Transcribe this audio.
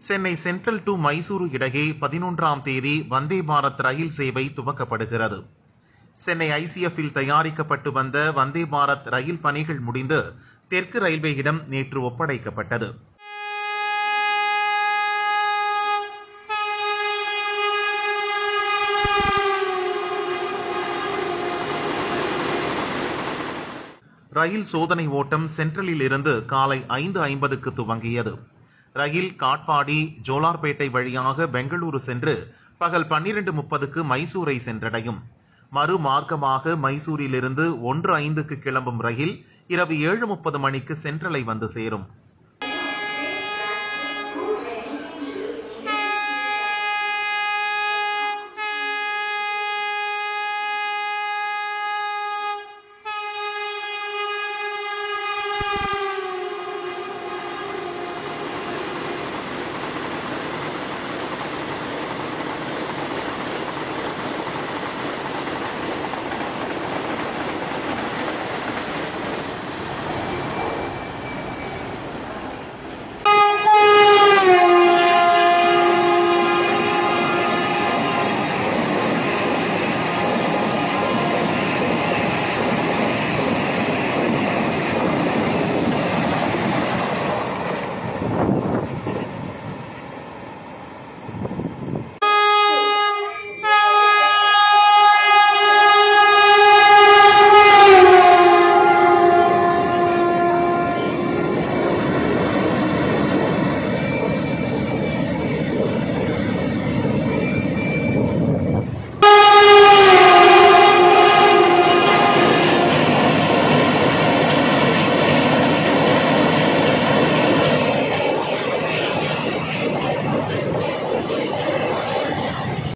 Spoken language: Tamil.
சென்னை சென்ட்ரல் டு மைசூரு இடையே 11ஆம் தேதி வந்தே பாரத் ரயில் சேவை துவக்கப்படுகிறது. சென்னை ஐசிஎஃப்பில் தயாரிக்கப்பட்டு வந்த வந்தே பாரத் ரயில் பணிகள் முடிந்து தெற்கு ரயில்வேயிடம் நேற்று ஒப்படைக்கப்பட்டது. ரயில் சோதனை ஓட்டம் சென்ட்ரலில் இருந்து காலை 5:50க்கு துவங்கியது. ரயில் காட்பாடி, ஜோலார்பேட்டை வழியாக பெங்களூரு சென்று பகல் 12:30க்கு மைசூரை சென்றடையும். மறுமார்க்கமாக மைசூரிலிருந்து 1:05க்கு கிளம்பும் ரயில் இரவு 7:30 மணிக்கு சென்ட்ரலை வந்து சேரும்.